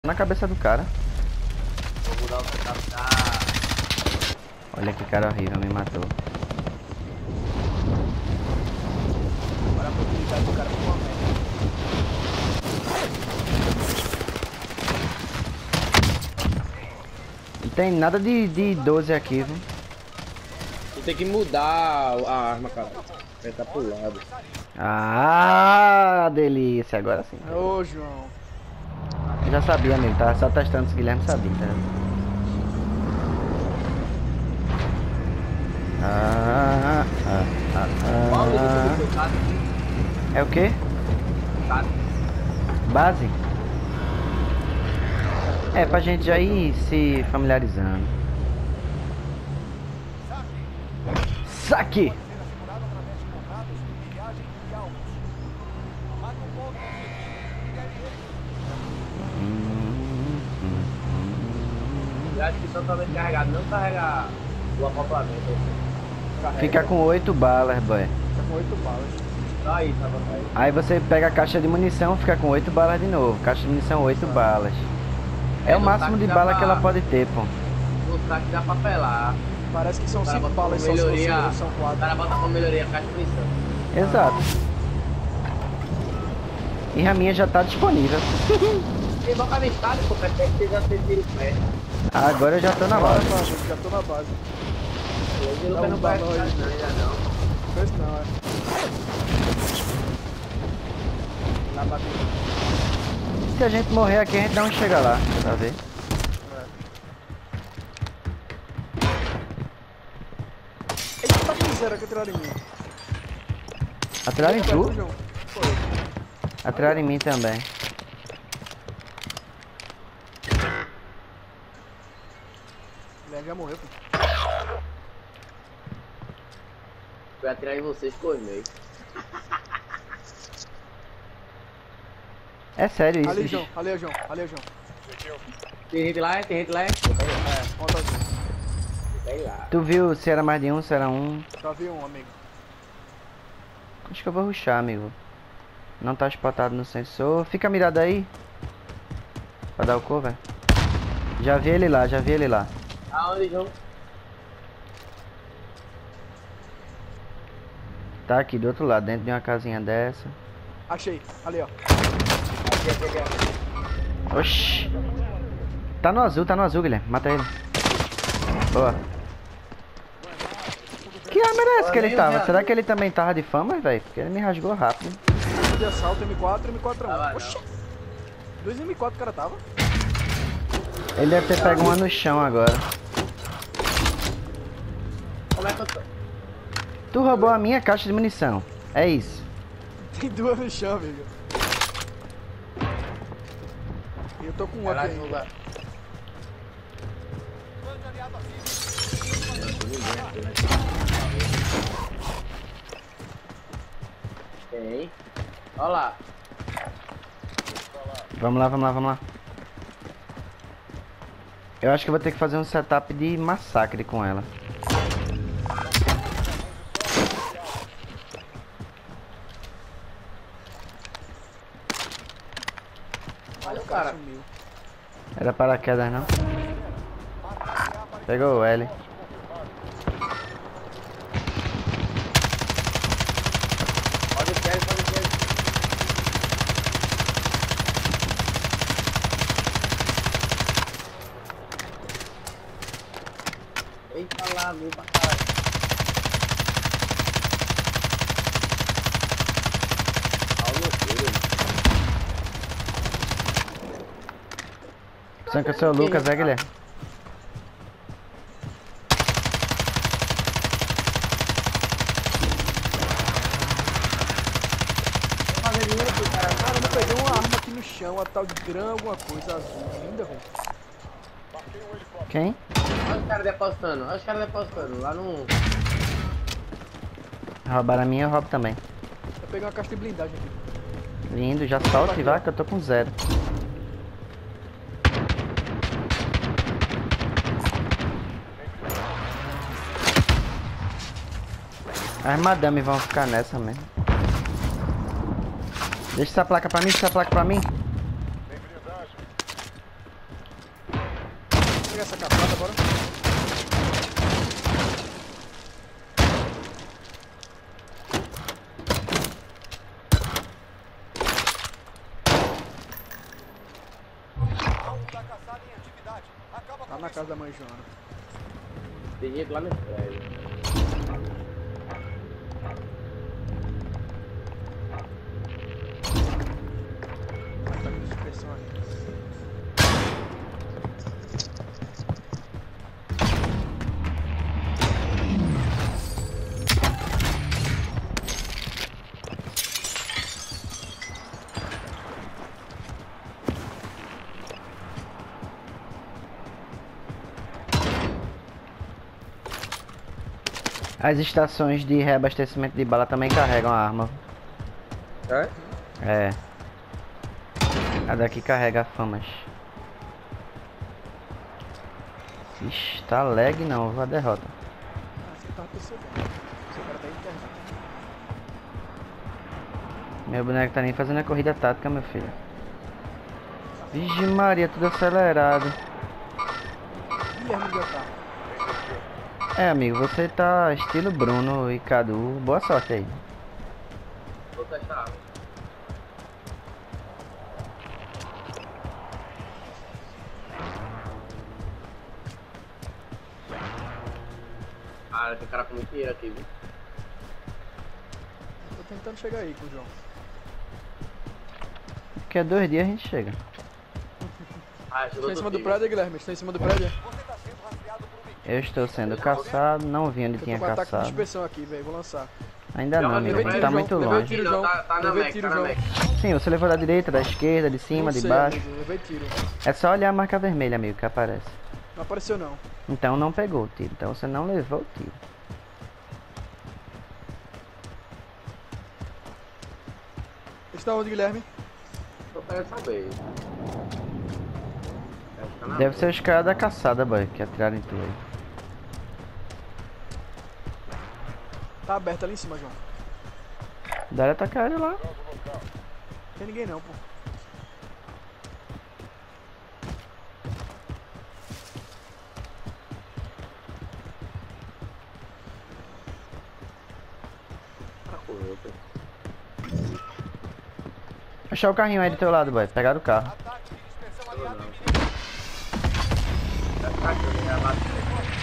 Na cabeça do cara. Vou mudar o setup da... Olha que cara horrível, me matou. Olha a mobilidade do cara com uma merda. Não tem nada de 12 aqui, viu? Tu tem que mudar a arma, cara. Ele tá pro lado. Ah, delícia, agora sim. Ô, João. Eu já sabia, amigo, tava só testando se o Guilherme sabia, tá? Qual o do seu caso? É o quê? Caso. Base? É, pra gente já ir se familiarizando. Saque! Eu acho que totalmente carregado, não carrega o acoplamento. Fica com 8 balas, boy. Tá com 8 balas. Só isso, tá bom, aí. Aí você pega a caixa de munição, fica com 8 balas de novo. Caixa de munição, 8 balas. É o no máximo saque de dá bala pra- que ela pode ter, pô. No saque dá pra pelar. Parece que são O cara 5 bota balas como só se você melhoria. são O 4. cara bota como melhoria a caixa de munição. Exato. E a minha já tá disponível. Tem boca de estado, pô, parece que você já tem tiro pé. Agora eu já tô na Bora, base. mano, já tô na base. Hoje Dá não um não vai balão aí. ficar ainda não. Fez não, é. Lá bateu. Se a gente morrer aqui, a gente não chega lá, tá vendo? Eita, tá com zero aqui atrás de mim. Atiraram em tu? João. Foi. Atiraram em mim também. Ele já morreu, pô. Fui atirar em vocês, cornei. É sério isso, Ali, bicho. João. Ali, João. Ali, João. Tem gente lá, tem gente lá. É, conta aqui. Sei lá. Tu viu se era mais de um, se era um? Só vi um, amigo. Acho que eu vou rushar, amigo. Não tá spotado no sensor. Fica mirado aí. Pra dar o cover. Já vi ele lá, já vi ele lá. Aonde, João? Tá aqui do outro lado, dentro de uma casinha dessa. Achei. Ali, ó. Oxi. Tá no azul, Guilherme. Mata ele. Boa. Que arma era essa que ele tava? Será que ele também tava de fama, velho? Porque ele me rasgou rápido. De assalto, M4, M4 Tava 1. Oxi. 2 M4 o cara tava. Ele deve ter pego uma no chão agora. Como é que eu tô? Tu roubou a minha caixa de munição. É isso. Tem 2 no chão, amigo. E eu tô com um Vai lá, aqui João, ainda. vai. Tem. Olha lá. Vamos lá, vamos lá, vamos lá. Eu acho que eu vou ter que fazer um setup de massacre com ela. Olha o cara. Sumiu. Era paraquedas, não? Pegou o L. Olha o Kelly, olha o Kelly. Eita lá, viu pra caralho. Olha o filho. Sanca seu Lucas, é, Guilherme? Vou fazer dinheiro pro cara. Cara, eu peguei uma arma aqui no chão, a tal de grã, alguma coisa azul. Linda, velho. Quem? Olha os caras depositando, olha os caras depositando. Lá no... Roubaram a minha, eu roubo também. Eu peguei uma caixa de blindagem aqui. Lindo, já solta e vai que eu tô com 0. As madame vão ficar nessa mesmo. Deixa essa placa pra mim, deixa essa placa pra mim. pegar essa capada, bora. Tá na casa da mãe Joana. Tem gente lá no prédio. Tá com dispersão aí. As estações de reabastecimento de bala também carregam a arma. É? É. A daqui carrega famas. Ixi, tá lag não, vou a derrota. Acho que tava percebendo. Esse cara tá interno. Meu boneco tá nem fazendo a corrida tática, meu filho. Vixe Maria, tudo acelerado. Guilherme já tá. É, amigo, você tá estilo Bruno e Cadu. Boa sorte aí. Vou testar. Ah, tem cara com muito dinheiro aqui, viu? Tô tentando chegar aí com o João. Daqui a 2 dias a gente chega. Ah, chegou Está em cima do contigo. prédio, Guilherme? Está em cima do prédio? Eu estou sendo caçado, não vi onde Eu tô tinha com ataque de caçado. dispersão aqui, velho. Vou lançar. Ainda não, amigo, levei tiro, tá João. muito Levei longe. tiro, João. Tá na Levei Mac, tiro, tá na João. Mac. Sim, você levou da direita, da esquerda, de cima, Não de sei, baixo. amigo, levei tiro. É só olhar a marca vermelha, amigo, que aparece. Não apareceu, não. Então não pegou o tiro, então você não levou o tiro. Está onde, Guilherme? Tô querendo saber. Tá na Deve Mac. ser os caras da caçada, boy, que atiraram em tu aí. Tá aberto ali em cima, João. Dá atacar ele lá. Não tem ninguém, não, pô. Tá com outro. Achar o carrinho aí do teu lado, boy. Pegaram o carro. Tá aqui, já bate.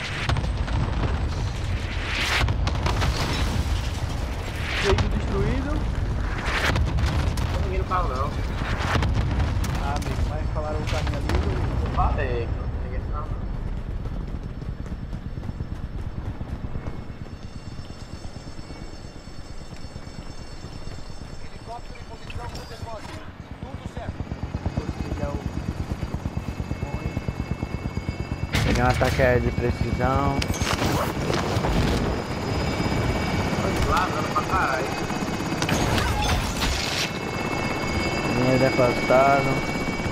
Veículo destruído. Não tem ninguém no carro, não. Ah, amigo, mas falaram o caminho ali. Eu falei que não tem ninguém no carro. Peguei um ataque aéreo de precisão. Olha lá, dando pra caralho. Dinheiro depositado.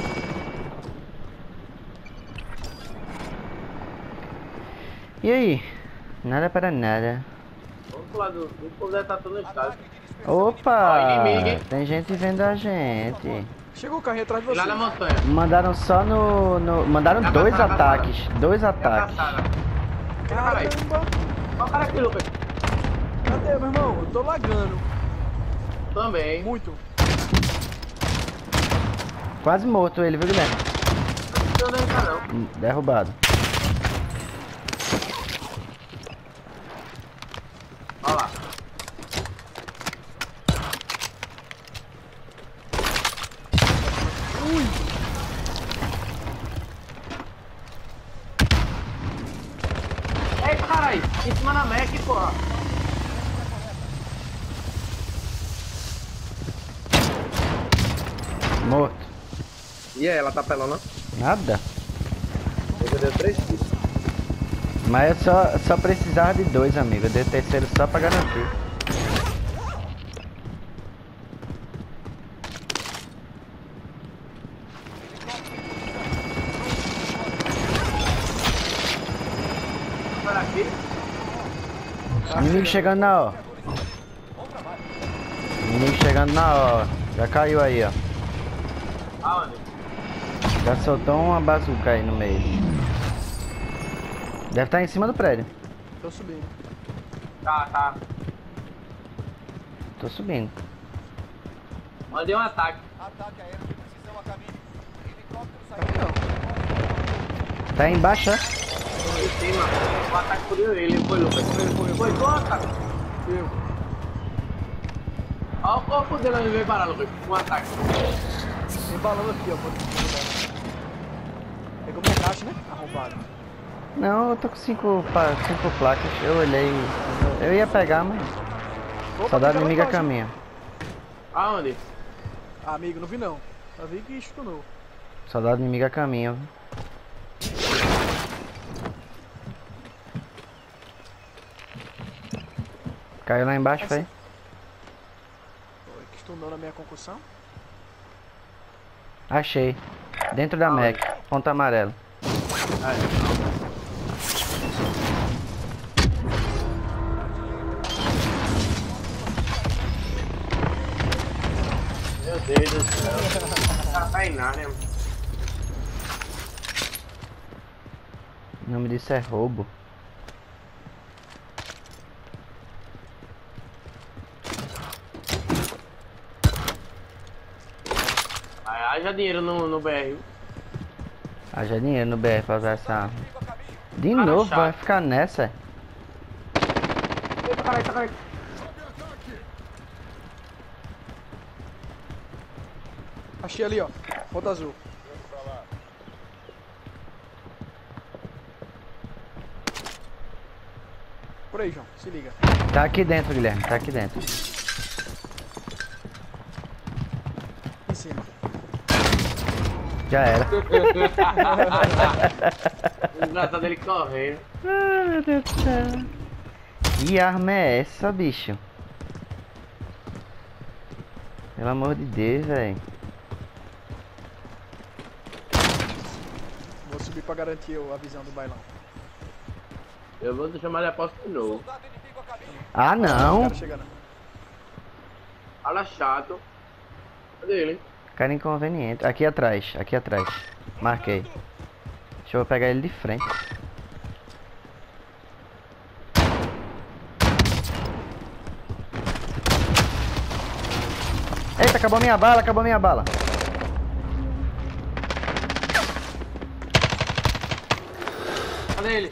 E aí? Nada para nada. Vamos pro lado do povo deve estar todo no estádio. Opa! Ó, inimigo, hein? Tem gente vendo a gente. Chegou o carrinho atrás de E você. lá na montanha. Mandaram só Mandaram Na dois caçada, ataques. Dois É a ataques. caçada. Caramba! Olha o cara aqui, Lucas. Cadê, meu irmão? Eu tô lagando. Também. Muito. Quase morto ele, viu, Guilherme? Não tem nada, não. Derrubado. Olha lá. Ei, caralho. Em cima da Mac, porra. Morto. E aí, ela tá pelando? Nada. Eu dei 3 tiros. Mas eu só precisava de 2, amigo. Eu dei o terceiro só pra garantir. Olha aqui. Inimigo chegando na hora. Inimigo chegando na hora. Já caiu aí, ó. Aonde? Já soltou uma bazuca aí no meio. Deve estar em cima do prédio. Tô subindo. Tá. Tô subindo. Mandei um ataque. Ataque aéreo de precisão a caminho. Helicóptero Tá saindo. aqui não. Tá aí embaixo, é? Em cima. O ataque fodeu ele. Foi, Lucas. Foi, cara. Eu. Olha o fodendo ele veio parar, Lucas. Um ataque. Tem balão aqui, ó. Pegou minha caixa, né? Arrombado. Não, eu tô com 5 placas. Eu olhei. Eu ia pegar, mas. Opa, Soldado tem inimigo a cara lá caminho. Aonde? embaixo. Ah, amigo, não vi não. Só vi que stunou. Soldado inimigo a caminho. Caiu lá embaixo, foi? Foi que stunou na minha concussão. Achei. Dentro da Mac. Ponto amarelo. Meu Deus do céu. Tá em nada, né? O nome disso é roubo. Haja dinheiro no BR. Haja dinheiro no BR pra usar essa arma. De Cara novo, chato. vai ficar nessa. Eita, caralho. Achei ali, ó. Ponto azul. Por aí, João. Se liga. Tá aqui dentro, Guilherme. Tá aqui dentro. Em cima. Já era. O engraçado dele correndo. Ai, meu Deus do céu. Que arma é essa, bicho? Pelo amor de Deus, velho. Vou subir pra garantir a visão do bailão. Eu vou chamar ele a posse de novo. Soldado inimigo a caminho. Ah, O não. cara chega não. Fala chato. Cadê ele? Cara inconveniente. Aqui atrás, aqui atrás. Marquei. Deixa eu pegar ele de frente. Eita, acabou minha bala, acabou minha bala. Cadê ele?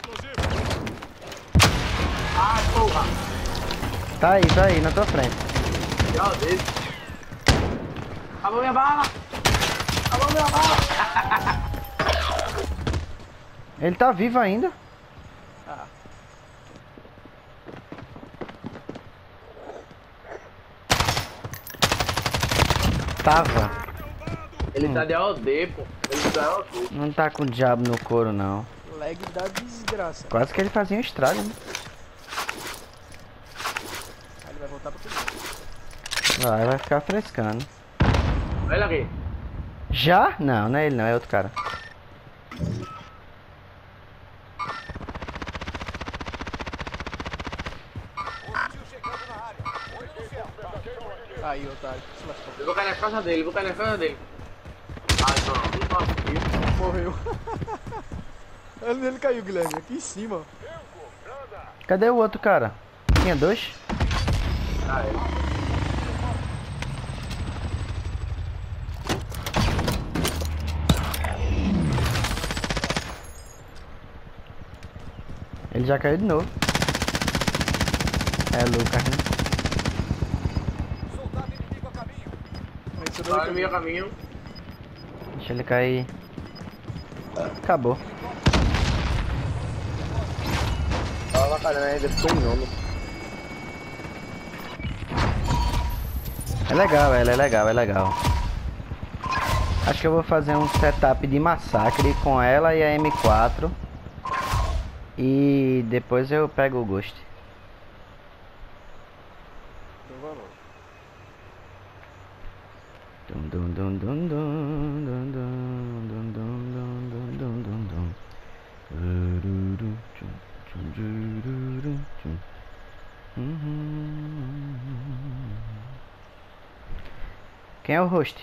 Ah, porra. Tá aí, na tua frente. Tchau dele. Acabou minha bala. Acabou minha bala. Ele tá vivo ainda. Ah, Tava. Ele tá de AOD, pô. Ele tá de AOD. Não tá com o diabo no couro, não. lag da desgraça. Quase que ele fazia um estrago, né? Aí ele vai voltar pro primeiro. Vai ficar frescando. Olha ele aqui. Já? Não, não é ele não, é outro cara. Hostil chegando na área. Olho no céu. Aí, otário. Se lascou. Eu vou cair na casa dele, vou cair na casa dele. Ai, não consegui. Morreu. Ele caiu, Guilherme. Aqui em cima. Cadê o outro cara? Tinha dois? Ah, é. Ele já caiu de novo. É Lucas, né? Soldado inimigo a caminho. Vencedor Tá do no meu caminho. caminho. Deixa ele cair. Acabou. Tava caramba ainda, ficou em nome. É legal, ela é legal, é legal. Acho que eu vou fazer um setup de massacre com ela e a M4. E depois eu pego o Ghost. Então vamos. Dum dum dum dum dum dum dum dum dum dum dum dum dum. Ururu, tchum, tchum, jururu, tchum. Quem é o host?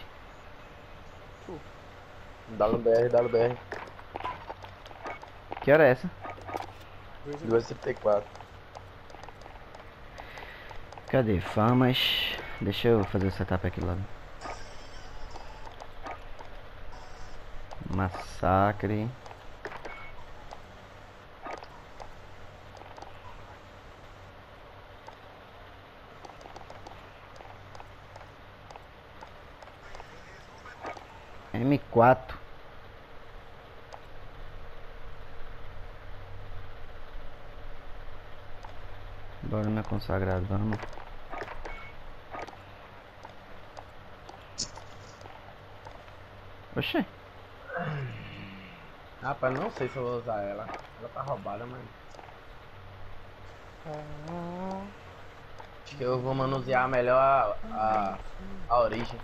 Dá no BR, dá no BR. Que hora é essa? 2,74. Cadê? Famas. Deixa eu fazer o setup aqui logo. Massacre. M4. Bora, meu consagrado, vamos. Oxê. Rapaz, não sei se eu vou usar ela. Ela tá roubada, mas... Acho que eu vou manusear melhor a origem.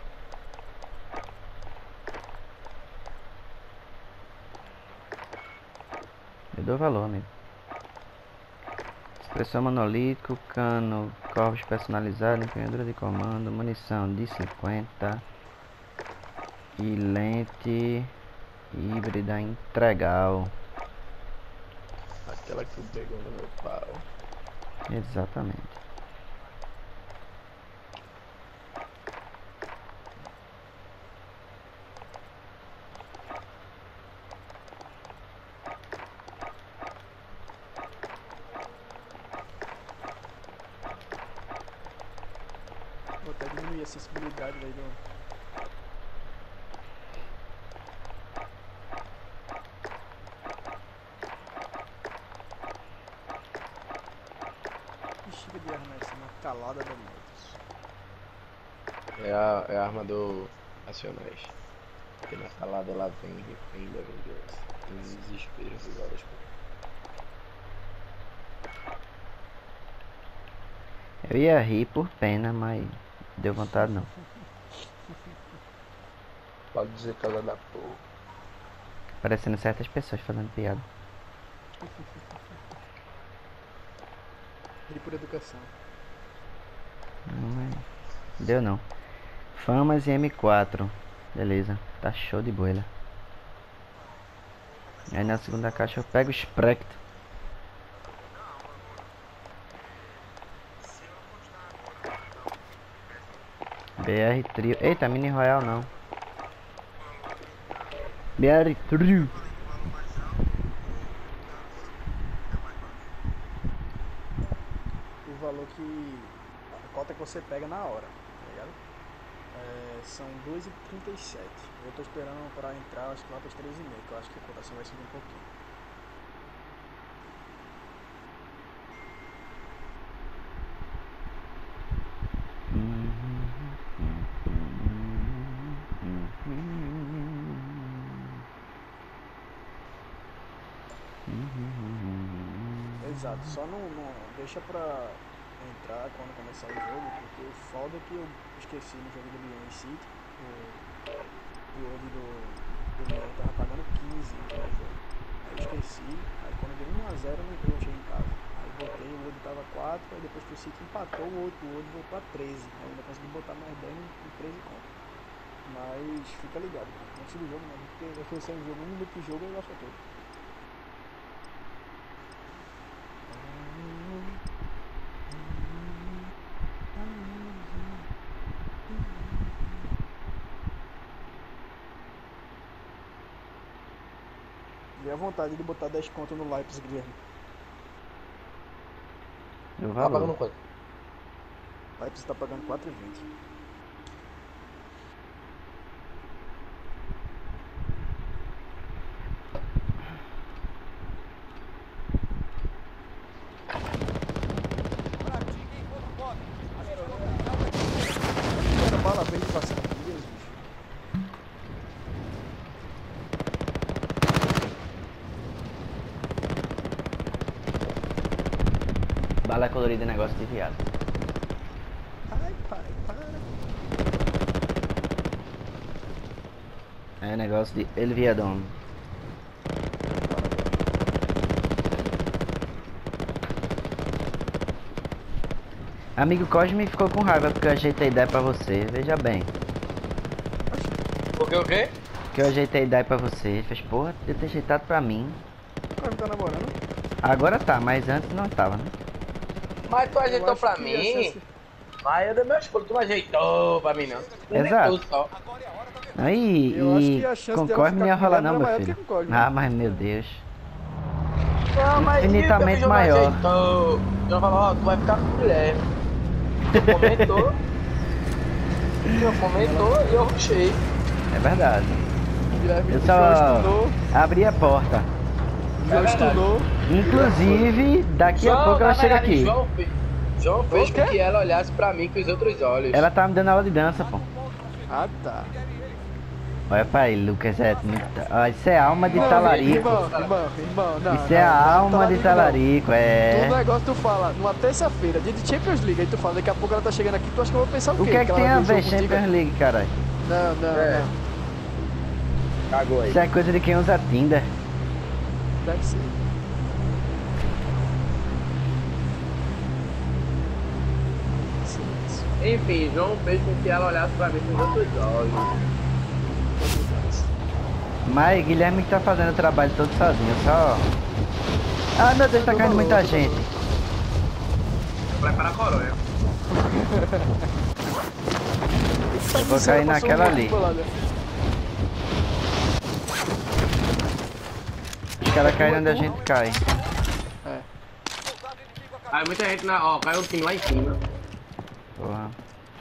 Eu dou valor, amigo. Expressão monolítico, cano, corpos personalizados, empunhadura de comando, munição de 50 e lente híbrida entregal. Aquela que pegou no meu pau. Exatamente. Vou até diminuir a sensibilidade aí do... Que chica de arma é essa? Uma calada da motos. É a arma do Nacionais. Porque na calada lá vem ainda vingança. Tem desespero igual das coisas. Eu ia rir por pena, mas deu vontade não. Pode dizer cala da porra. Parecendo certas pessoas fazendo piada. Rir por educação. Não, mas deu não. Famas e M4. Beleza, tá show de boila. Aí na segunda caixa eu pego o Sprect. BR Trio. Eita, Mini Royal não. BR Trio. O valor que... a cota que você pega na hora, tá ligado? São 2,37. Eu tô esperando pra entrar, acho que lá para as 3,5, que eu acho que a cotação vai subir um pouquinho. Exato, só não deixa pra entrar quando começar o jogo, porque o foda é que eu esqueci no jogo do Lyon em City, o odd do Lyon tava pagando 15 no jogo. Aí eu esqueci, aí quando deu 1 a 0 eu achei em casa. Aí botei, o odd tava 4, aí depois que o City empatou, o odd voltou a 13. Aí ainda consegui botar mais 10 em 13 contas. Mas fica ligado, antes do jogo não, porque vai ser um jogo, 1 minuto de jogo eu gasto todo. Dê a vontade de botar 10 conto no Leipzig, Guilherme. Deu Tá pagando valor. quanto? Leipzig tá pagando 4,20. Pratique enquanto pode. Era bala verde passando aqui, Jesus. Bala colorida é negócio de viado. Ai, pai, para. É negócio de El Viadão. Amigo Cosme ficou com raiva porque eu ajeitei ideia pra você. Veja bem. Porque o quê? Que eu ajeitei ideia pra você. Ele fez, porra, eu ter ajeitado pra mim. O cara tá namorando? Agora tá, mas antes não tava, né? Mas tu ajeitou acho pra que mim? essa- Mas eu dei meu escudo, tu não ajeitou pra mim não. Tu Exato. ajeitou só. Aí, Eu acho e que a chance com dela Cosme ficar não ia com rolar Guilherme não, era meu maior do filho. que com Cosme. Ah, mas meu Deus. Não, mas Infinitamente e o maior. Ajeitou. O João falou, ó, tu vai ficar com o Guilherme. Tu comentou. Eu comentou e eu rushei. É verdade. Guilherme Eu o João só stunou, abri a porta. o João verdade. stunou. Inclusive, daqui a pouco ela na chega verdade, aqui. João fez O com quê? que ela olhasse pra mim com os outros olhos. Ela tá me dando aula de dança, pô. Ah, tá. Olha pra aí, Lucas, é muito... Ó, isso é alma de Não, talarico. irmão, não. Isso é a não, alma de talarico, Tu é. negócio tu fala, numa terça-feira, dia de Champions League, aí tu fala, daqui a pouco ela tá chegando aqui, tu acha que eu vou pensar o quê? O que é que ela tem vai a ver o ver jogo contigo? Champions League, caralho? Não. É. Cagou aí. Isso é coisa de quem usa Tinder. Deve ser. Enfim, João fez com que ela olhasse pra mim com os outros olhos. Mas Guilherme que tá fazendo o trabalho todo sozinho, só... Ah, meu Deus, tá caindo muita gente. Prepara a coronha. Eu vou cair naquela ali. Os caras caem onde a gente cai. Aí muita gente na. Ó, caiu um time lá em cima. Porra.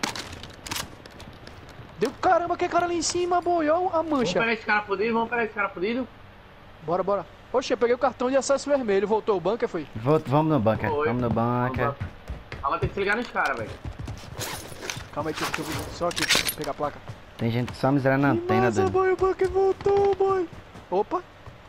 Deu caramba, que cara ali em cima, boy, ó a Vamos mancha. pegar esse cara fudido, vamos pegar esse cara fudido. Bora. Oxe, eu peguei o cartão de acesso vermelho, voltou o bunker, foi? Vamos no bunker, Oi. vamos no bunker. Agora tem que se ligar nos caras, velho. Calma aí, deixa eu ver, só aqui, pegar a placa. Tem gente só miséria na antena, Nossa, doido. boy, o bunker voltou, boy. Opa.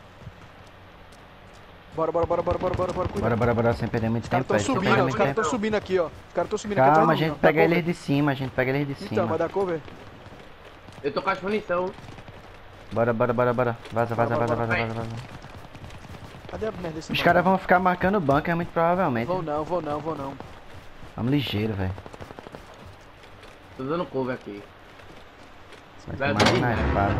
Bora, cuidado. Bora, sem perder muito Os caras tempo, estão velho. Sem subindo, perder os muito caras tempo. estão subindo aqui, ó. Os caras estão subindo aqui Calma, a atrás de mim, gente ó. pega Dá eles cover. de cima, Então, vai cima. dar cover. Eu tô com as munição. Bora. Vaza. Cadê a merda desse Os mano? caras vão ficar marcando o bunker, muito provavelmente. Vou não. Vamos ligeiro, velho. Tô dando cover aqui. Vai tomar na espada.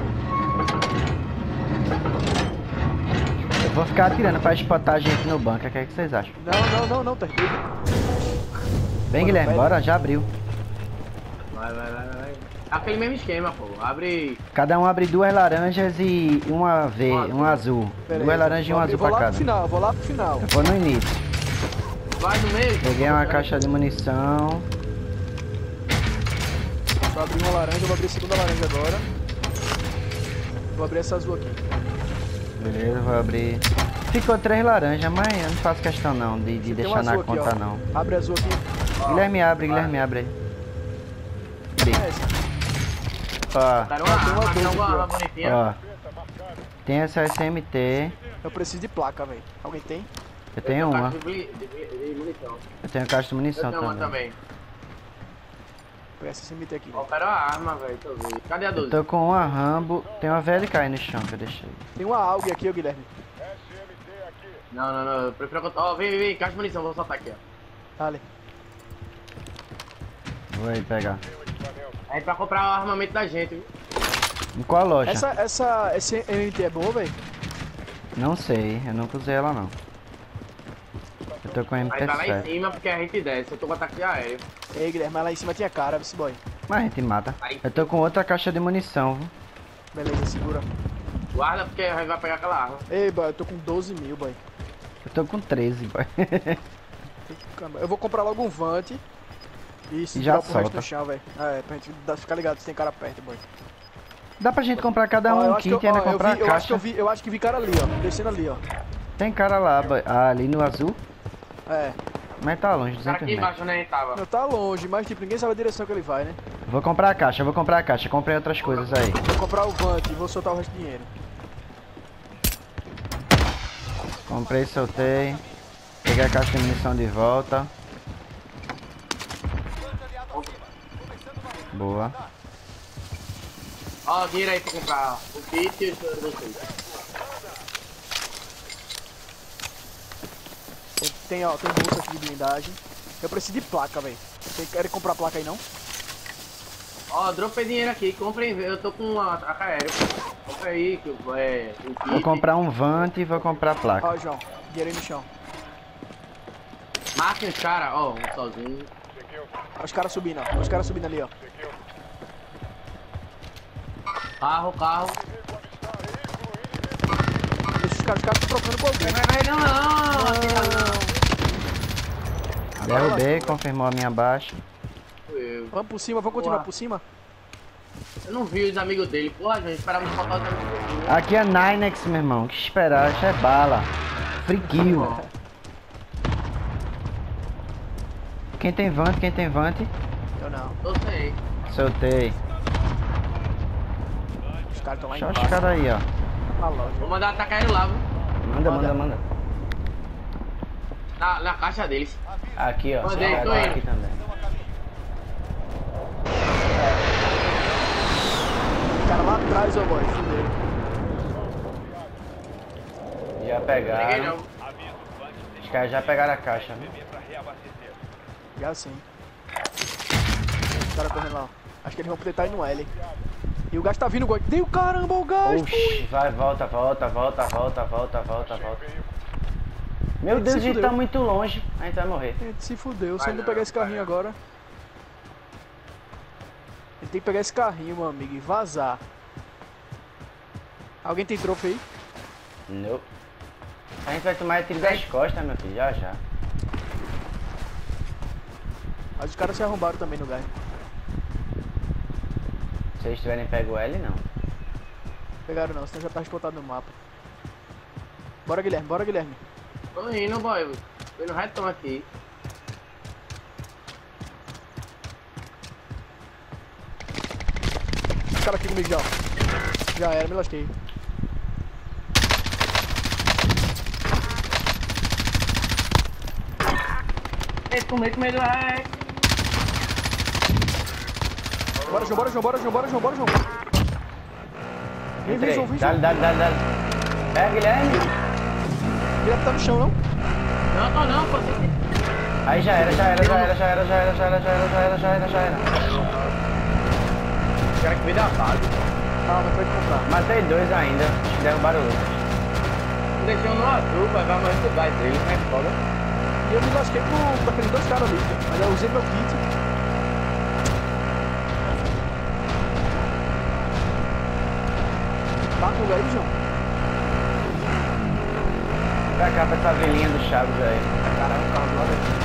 Eu vou ficar atirando pra espantar a gente no bunker, o que é que vocês acham? Não, tá doido. Vem, Guilherme, bora, já abriu. Vai. Aquele mesmo esquema, pô. Abre. Cada um abre duas laranjas e uma um azul. Pera Duas aí, laranjas e um azul eu vou pra lá cada. pro final, vou lá pro final. Eu vou no início. Vai no meio. Peguei uma caixa de munição. Vou abrir uma laranja, eu vou abrir a segunda laranja agora. Vou abrir essa azul aqui. Beleza, vou abrir. Ficou 3 laranjas, mas eu não faço questão não de Tem deixar uma na azul aqui, conta ó. não. Abre a azul aqui. Guilherme abre aí. Abri. É essa. Ó, Cara, Tem uma uma 12 arma aqui, bonitinha. ó. Tem essa SMT. Eu preciso de placa, velho. Alguém tem? Eu tenho uma. De munição. Eu tenho caixa de Eu munição tenho uma também. também. Vou pegar essa CMT aqui, Ó, velho. eu quero a arma, velho. Deixa eu ver. Cadê a Eu 12? tô com uma Rambo. Tem uma VLK aí no chão que eu deixei. Tem uma AUG aqui, ó, Guilherme. Não. Eu prefiro que eu. Ó, vem. Caixa de munição. Vou soltar aqui, ó. Dale. Vou aí pegar. A gente vai comprar o armamento da gente, viu? Em qual loja? Esse MT é bom, velho? Não sei, eu nunca usei ela não. Eu tô com Aí tá lá em MP7. cima porque a gente desce. Eu tô com ataque aéreo. Ei, Guilherme, mas lá em cima tinha cara, esse boy. Mas a gente mata. Aí. Eu tô com outra caixa de munição, viu? Beleza, segura. Guarda porque a gente vai pegar aquela arma. Ei, boy, eu tô com 12 mil, boy. Eu tô com 13, boy. Caramba, eu vou comprar logo um Vant. E E já dropar o resto solta. no chão, velho. É, pra gente ficar ligado se tem cara perto, boy. Dá pra gente comprar cada Ó, um eu um acho kit que e ainda eu comprar vi, a caixa. eu acho que vi cara ali, ó. Descendo ali, ó. Tem cara lá, boy. Ah, ali no azul. É. Mas tá longe, O cara 200 aqui metros. embaixo, né? A gente tava. Não tá longe, mas tipo, ninguém sabe a direção que ele vai, né? Vou comprar a caixa. Comprei outras coisas aí. Vou comprar o Vant e vou soltar o resto do dinheiro. Comprei, soltei. Peguei a caixa de munição de volta. Boa. Ó, dinheiro aí pra comprar o kit e os vocês. Tem bolsa aqui de blindagem. Eu preciso de placa, velho. Vocês querem comprar placa aí, não? Ó, dropei dinheiro aqui. Comprem. Eu tô com um ataque aéreo. Compre aí, que o Vou kit. comprar um Vant e vou comprar a placa. Ó, João. Dinheiro aí no chão. Marca os caras, ó, um sozinho. Olha os caras subindo, ó. Olha os caras subindo ali, ó. Carro. Deixa os caras trocando com alguém. Vai, não. Derrubei, confirmou a minha baixa. Eu. Vamos por cima, vamos continuar por cima. Eu não vi os amigos dele. Porra, gente, esperava botar os amigos dele. Aqui é Ninex, meu irmão. Que esperar, isso é bala. Free kill. Quem tem vante? Eu não. Eu sei. Soltei. Os caras estão lá Só os embaixo. caras aí, ó. Na loja. Vou mandar atacar ele lá, viu? Manda. Na caixa deles. Aqui, ó. Mandei, Tá tô indo. aqui também. O cara lá atrás, ô boy. Fudeu. Já Peguei pegaram. não. Os caras já pegaram a caixa, né? Já sim. Os caras correndo lá, ó. Acho que eles vão poder estar indo no L. E o gás tá vindo, gol. Deu caramba, o gás! Oxi, vai, volta. Meu Deus, a gente fudeu. tá muito longe. A gente vai morrer. A gente se fudeu, se Vai ele não não, pegar esse vai carrinho não. agora. Ele tem que pegar esse carrinho, meu amigo, e vazar. Alguém tem troféu aí? Não. A gente vai tomar tiro das costas, meu filho, já. Mas os caras se arrombaram também no gás. Se eles tiverem pego o L, não. Pegaram não, senão já tá explotado no mapa. Bora, Guilherme. Tô indo, boy. Tô indo retão aqui. Os caras aqui comigo já, ó. Já era, me lasquei. Com medo, ai. Bora, João. Vem, Entrei. João. Dale. Pega, Guilherme. Guilherme tá no chão, não? Não, pô. Aí já era. Os caras que veio da base. Calma, vai comprar. Matei 2 ainda. Derrubaram o Lucas. Deixei um no azul, vai mais do gás dele, não é foda. E eu me lasquei com aqueles dois caras ali, mas eu usei meu kit. Tá com o aí, João? Pra cá, pra essa vilinha do Chaves aí. Caralho, o carro do lado aqui.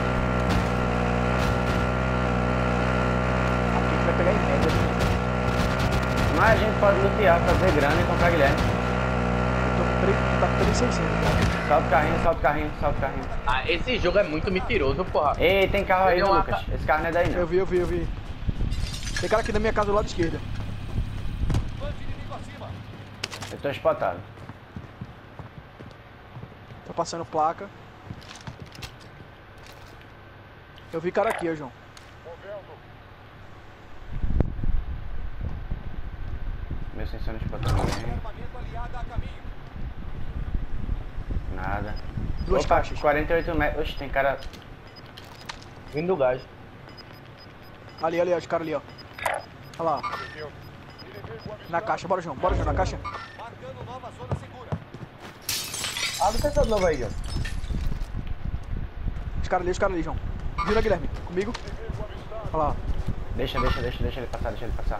Aqui a gente vai pegar em média. Mas a gente pode lutear, fazer grana e comprar Guilherme. Eu tô com 3, tá com 3.600, cara. Solta o carrinho. Ah, esse jogo é muito mentiroso, porra. Ei, tem carro aí, Deu uma Lucas. Esse carro não é daí, não. Eu vi. Tem cara aqui na minha casa do lado esquerdo. Eu tô espotado. Tá passando placa. Eu vi cara aqui, ó, João. Meu sensor não espotou ninguém. Nada. Duas Opa, caixas. 48 metros. Oxe, tem cara vindo do gás. Ali, ó, os caras ali, ó. Olha lá. Na caixa, bora, João, na caixa. Marcando nova zona segura. Abre o sensor de novo aí, João. Os caras ali, João. Vira, Guilherme, comigo. Olha lá, ó. Deixa ele passar.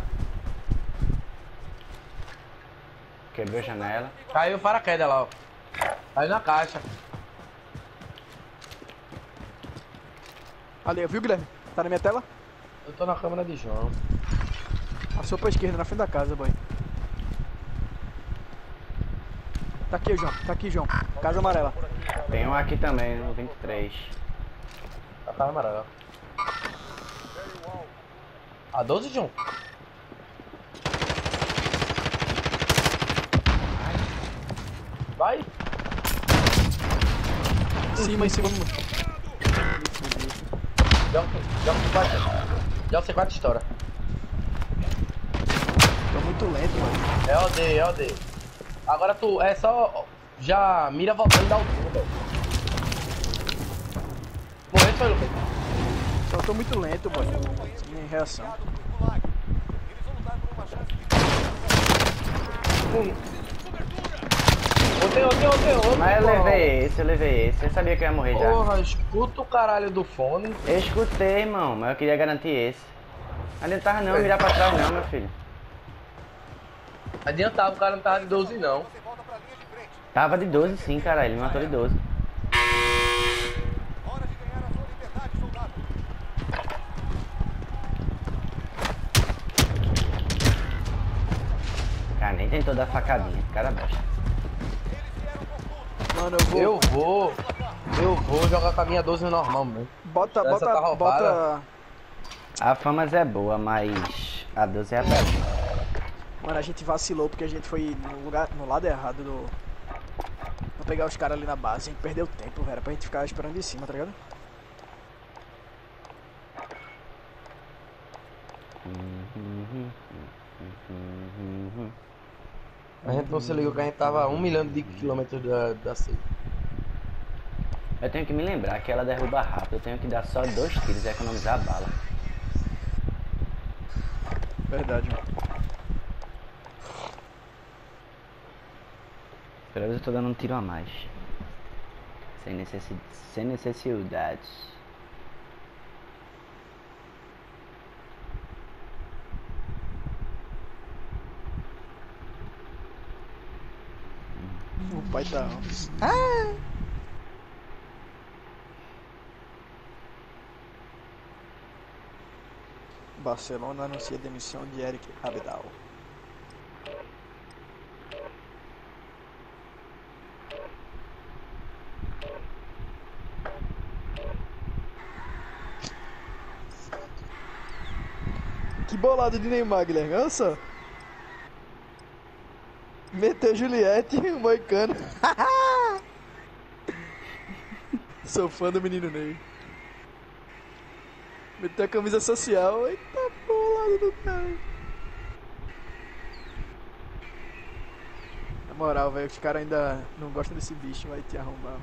Quebrou a janela. Caiu o paraquedas lá, ó. Caiu na caixa. Ali, viu, Guilherme? Tá na minha tela? Eu tô na câmera de João. Passou pra esquerda, na frente da casa, boy. Tá aqui, João. Casa amarela. Tem um aqui também, no 23. Tá cara amarela. A 12, João? Vai! Em cima. Já o C4 estoura. Tô muito lento, mano. É OD. Agora tu é só. Já mira voltando e dá o tiro, velho. Morreu, foi, Lucas? Só tô muito lento, boy. Sem reação. Eles vão lutar por uma chance de... Tem. Mas eu levei esse. Eu sabia que eu ia morrer já. Porra, escuta o caralho do fone. Eu escutei, irmão, mas eu queria garantir esse. Não adiantava não mirar pra trás não, meu filho. Adiantava, o cara não tava de 12 não. Você volta pra linha de frente. Tava de 12 sim, cara. Ele me matou de 12. Hora de ganhar a sua liberdade, soldado. Cara, nem tentou dar facadinha. Cara bosta. Mano, Eu vou jogar com a minha 12 normal, mano. Bota. A Famas é boa, mas a 12 é a melhor. Mano, a gente vacilou porque a gente foi no lado errado do... Pra pegar os caras ali na base. A gente perdeu tempo, velho. Pra gente ficar esperando de cima, tá ligado? A gente não se ligou que a gente tava a 1 milhão de quilômetros da seita. Eu tenho que me lembrar que ela derruba rápido. Eu tenho que dar só 2 tiros e economizar a bala. Verdade, mano. Pelo menos eu tô dando um tiro a mais. Sem necessidade. O pai tá... Barcelona anuncia demissão de Eric Abidal. Que bolado de Neymar, Guilherme, olha só. Meteu Juliette, o Moicano. Sou fã do menino Ney. Meteu a camisa social. Eita bolado do cara. Na moral, velho, os caras ainda não gostam desse bicho, vai te arrombar.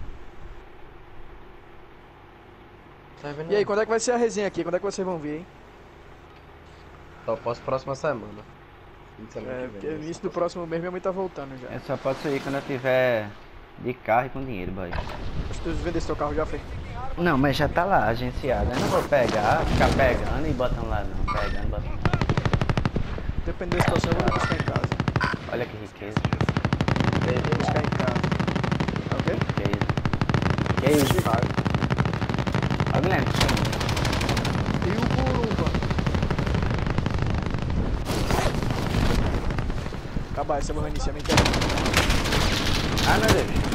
E aí, quando é que vai ser a resenha aqui? Quando é que vocês vão vir, hein? Só posso próxima semana. Fim de semana que Porque vem, no início do próximo mês minha mãe tá voltando já. Eu só posso ir quando eu tiver de carro e com dinheiro, boy. Acho que tu vendeu seu carro já, Fê? Não, mas já tá lá, agenciado. Eu não vou pegar, ficar pegando e botando lá não. Pegando, botando. Dependendo da situação, eu vou buscar em casa. Olha que riqueza. Vou buscar em casa. Tá ok? Que isso? Ó, Guilherme. E o Burumba? Acabar essa vou reiniciar minha internet. Ah, meu Deus.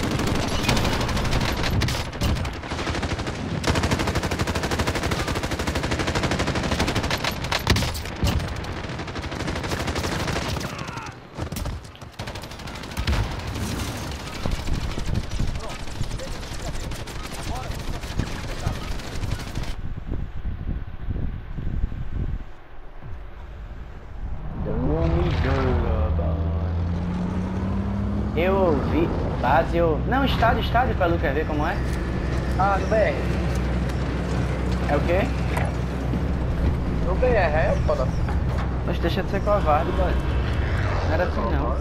Eu ouvi base, não, estádio pra Lu, quer ver como é? Ah, no BR. É o quê? No BR, é foda. Mas deixa de ser covarde, boy. Não era assim não.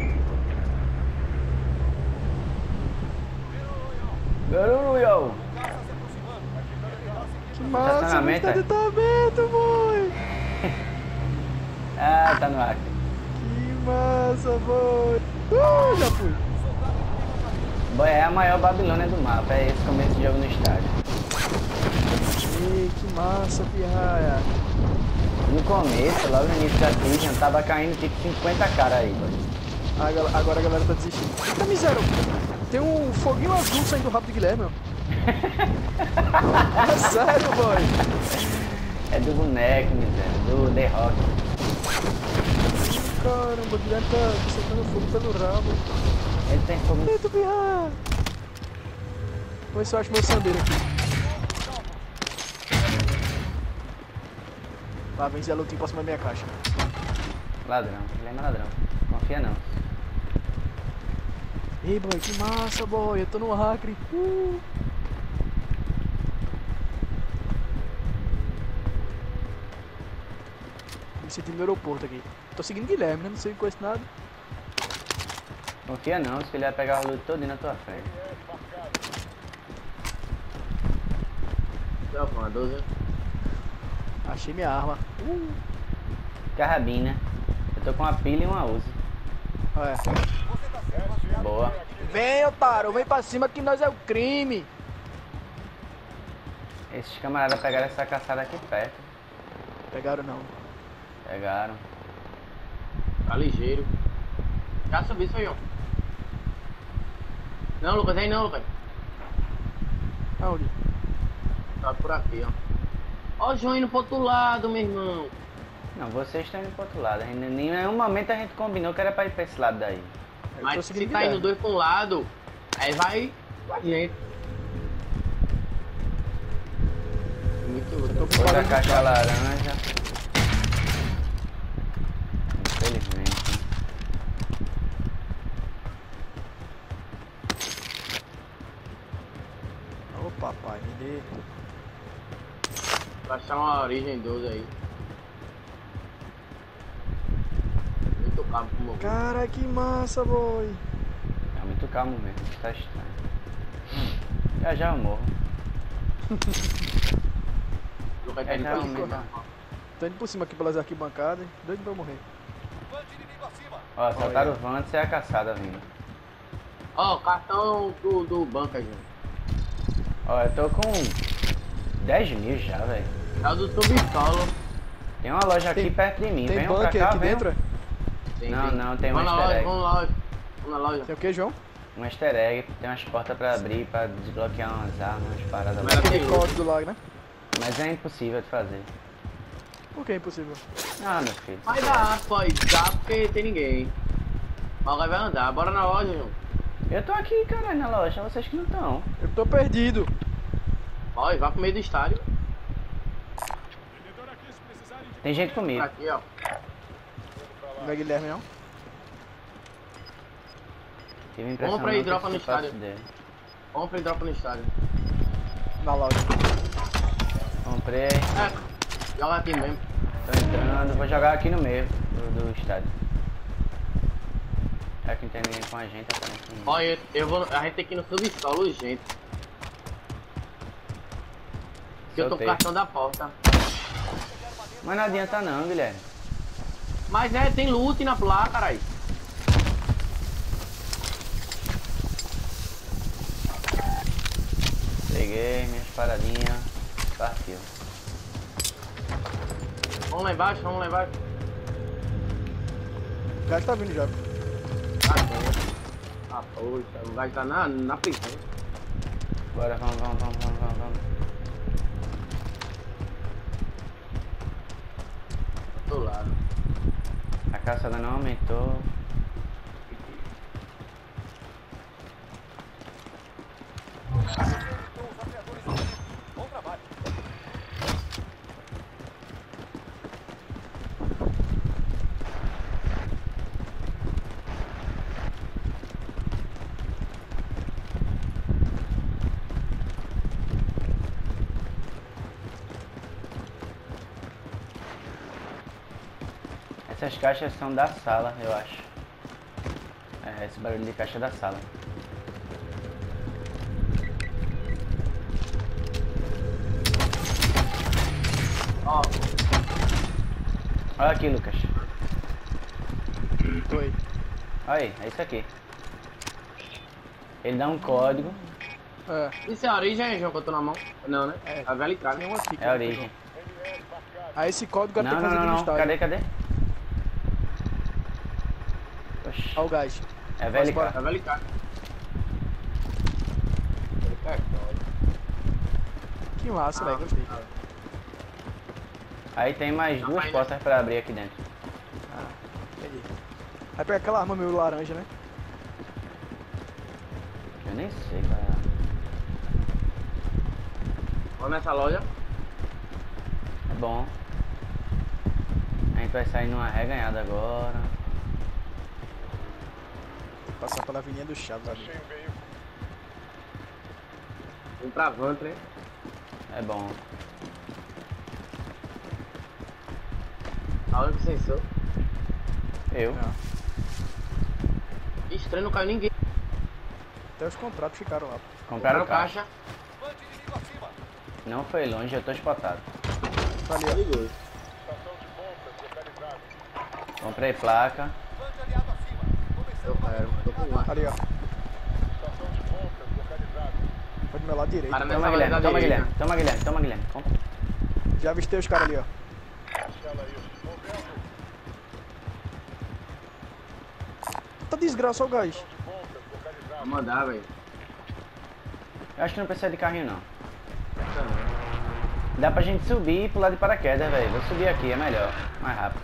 Garuruyo! Que massa, o Estacionamento, estádio tá aberto, boy! Ah, tá no ar. Que massa, boy! Já fui! Boy, é a maior Babilônia do mapa, é esse começo de jogo no estádio. Ei, que massa, pirraia! No começo, logo no início da season, tava caindo tipo 50 caras aí, boy. Agora a galera tá desistindo. Eita, miséria! Tem um foguinho azul saindo do rabo do Guilherme, ó. É sério, boy! É do boneco, miséria, do The Rock. Caramba, o Guilherme tá soltando fogo pelo rabo. Ele tem fogo. Eita, pirraia! Vamos ver se eu acho meu sandeiro aqui. Lá vem Zé Lutinho pra cima da minha caixa. Ladrão, Guilherme é ladrão. Confia não. Ei, boy, que massa, boy. Eu tô no Acre. Me sentindo no aeroporto aqui. Tô seguindo Guilherme, né? Não sei, não conheço nada. Confia não, se ele vai pegar o loot todo na tua frente. Não, uma 12. Achei minha arma. Carabina. Eu tô com uma pilha e uma Uzi. Olha. Você tá sendo rastreado. Boa. Vem, otário, vem pra cima que nós é o crime. Esses camaradas pegaram essa caçada aqui perto. Pegaram não. Pegaram. Tá ligeiro. Já subiu, foi eu. Não, Lucas, aí não, Lucas. Aonde? Tá por aqui, ó. Ó o João indo pro outro lado, meu irmão. Não, vocês estão indo pro outro lado. Em nenhum momento a gente combinou que era pra ir pra esse lado daí. Eu tô Mas seguindo se tá Guilherme. indo dois pra um lado, aí vai com a gente. Muito tô louco. Outra caixa laranja. Infelizmente. Ô papai, me dê. Vai achar uma origem 12 aí. Muito calmo pro meu. Cara, que massa, boy. É muito calmo mesmo, tá estranho. Já já eu morro. Lucas É, tá indo pra realmente, cima. Tô indo por cima aqui pelas arquibancadas. Doido pra eu morrer. Bande inimigo acima. Ó, soltaram o Vance e a caçada vindo. Ó, cartão do banco aí, gente. Ó, eu tô com 10 mil já, velho. É o do subsolo. Tem uma loja aqui Tem- perto de mim. Tem Venham pra bunker cá, aqui venham. dentro? Tem, Não, tem um vamos na easter loja, egg. vamos na loja. Vamos na loja. Tem o que, João? Um easter egg, tem umas portas pra abrir, pra desbloquear umas armas, umas paradas Mas lá. tem Aquele luz. código lá, né? Mas é impossível de fazer. Por que é impossível? Ah, meu filho. Vai dar, pode dar porque tem ninguém. Alguém vai andar, bora na loja, João. Eu tô aqui, caralho, na loja, vocês que não estão. Eu tô perdido. Ó, vai pro meio do estádio. Tem gente comigo. Aqui, ó. Não é Guilherme, não? Tive a impressão Compra aí, não que dropa esse no espaço estádio. dele. Compra e dropa no estádio. Na loja. Comprei, É, joga aqui mesmo. tô entrando, vou jogar aqui no meio do estádio. Já que não tem ninguém com a gente, aparentemente. Olha, a gente tem que ir no subsolo, gente. Que eu tô com o Soltei. cartão da porta. Mas não adianta não, Guilherme. Mas tem loot na placa, caralho. Peguei minhas paradinhas, partiu. Vamos lá embaixo, vamos lá embaixo. O cara tá vindo já. Ah, poxa, o gajo tá na prisão. Bora, vamos. Do outro lado. A caçada não aumentou. Então, os rastreadores inimigos. Bom trabalho. Essas caixas são da sala, eu acho. É, esse barulho de caixa é da sala. Ó, Olha aqui, Lucas. Tô aí. Aí, é isso aqui. Ele dá um código, É, isso é a origem, João, que eu tô na mão? Não, né? É. A velha entrada. tem um aqui. que é a não origem. pegou. Aí esse código agora Não, tem que fazer aqui no estádio. cadê? Oxi, Olha o gás. é velho É cara. a velha entrada. Que massa, velho. Gostei. Aí tem mais Não, duas mas- portas pra abrir aqui dentro. Ah, entendi. Vai pegar aquela arma meio laranja, né? Eu nem sei, cara. Vamos nessa loja. É bom. A gente vai sair numa reganhada agora. Tem que passar pela avenida do Chaves ali. Vamos pra van, né? É bom. A hora que sensor. Eu. Não. Ixi, Estranho, não caiu ninguém. Até os contratos ficaram lá. Compraram caixa. caixa. Mande inimigo acima. Não foi longe, eu tô espotado. Tá ali, ó. Ligou. Comprei placa. Mande aliado acima. Eu quero, tô com um. Ali, ó. Foi do meu lado direito. Cara, Toma, nessa Guilherme, da toma, direita. Guilherme, toma, Guilherme, toma, Guilherme. Compra. Já avistei os caras ali, ó. Tá desgraça, ó, o gás. Vou mandar, velho. Eu acho que não precisa de carrinho, não. Dá pra gente subir e pular de paraquedas, velho. Vou subir aqui, é melhor. Mais rápido.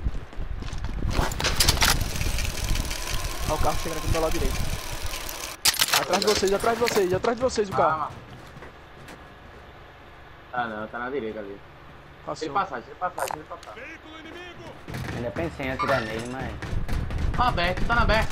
Ó, o carro chegando aqui do meu lado direito. Atrás de vocês, atrás de vocês, atrás de vocês o carro. Calma. Ah, não, tá na direita ali. Passou. Ele passar, ele passar, ele passar. Ainda pensei em atirar nele, mas... Tá aberto, tá na aberto.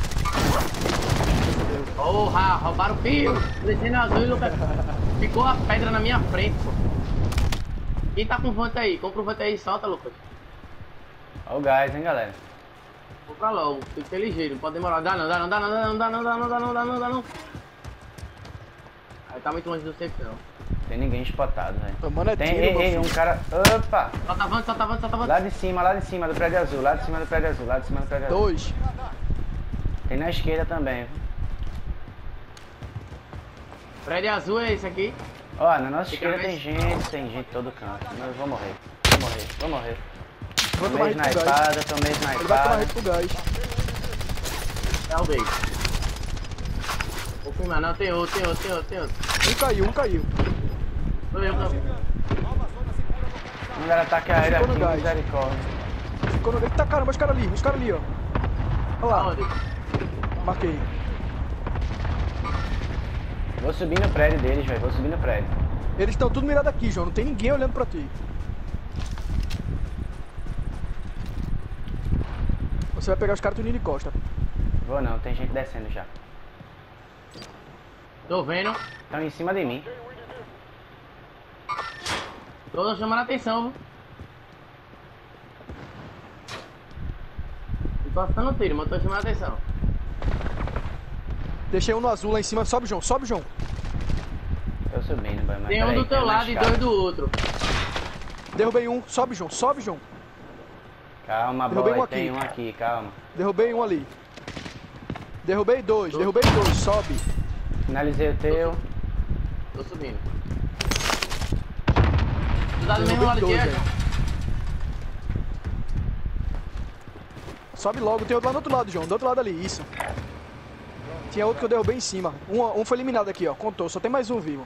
Porra, roubaram o fio. Descendo azul e Lucas. Ficou a pedra na minha frente, pô. Quem tá com vante aí? Compra o vante aí e solta, Lucas. Olha o gás, hein, galera. Compra logo, tem que ser ligeiro, não pode demorar. Dá não, dá não, dá não, dá não, dá não, dá não, dá não, dá não, dá não. Aí tá muito longe do safe não. Tem ninguém espotado, velho. Tomando é Tem, tiro, meu ei, filho. um cara... Opa! Solta avante, solta avante, solta avante. Lá de cima do prédio azul, lá de cima do prédio azul, lá de cima do prédio azul. 2. Tem na esquerda também. Prédio azul é esse aqui. Ó, na nossa esquerda mais. tem gente em todo canto. Eu vou morrer, vou morrer. Vou tomar Tomei hit pro gás. snipada, tomei Ele vai tomar snipada. hit pro gás. É o beijo. Vou filmar, não, tem outro, tem outro, tem outro, tem outro. Um caiu, um caiu. Sou eu, não. Mandaram ataque aéreo Ficou no aqui, gás. misericórdia. Ficou no... Eita caramba, os caras ali, ó. Olha lá, Aonde? marquei. Vou subir no prédio deles, velho, vou subir no prédio. Eles estão tudo mirados aqui, João. Não tem ninguém olhando pra ti. Você vai pegar os caras tudo de costa. Vou não, tem gente descendo já. Tô vendo. Estão em cima de mim. Tô chamando a atenção, viu? Não tô acertando tiro, mas tô chamando a atenção. Deixei um no azul lá em cima. Sobe, João. Sobe, João. Tô subindo, boy, mas Tem um peraí, do teu tem lado e mais dois do outro. Derrubei um. Sobe, João. Sobe, João. Calma, Derrubei boy, um aqui. tem um aqui, calma. Derrubei um ali. Derrubei dois. Derrubei dois. Sobe. Finalizei o teu. Tô subindo. Tu tá do mesmo Derrubei lado que dois, é? velho. Sobe logo. Tem outro lá do outro lado, João. Do outro lado ali. Isso. Tinha outro que eu derrubei em cima. Um foi eliminado aqui, ó. Contou. Só tem mais um vivo.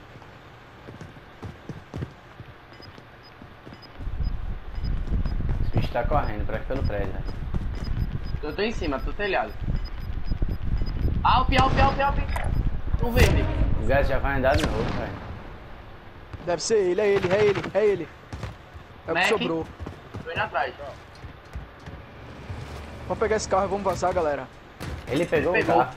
Esse bicho tá correndo por aqui pelo prédio, velho. Eu tô em cima, tô telhado. Alpe, alpe, alpe, alpe. Um verde. O gás já vai andar de novo, velho. Deve ser ele. É ele. É ele. É ele. É o que Mac. sobrou. Tô indo atrás. Vamos pegar esse carro e vamos vazar, galera. Ele pegou, Pegou. o carro.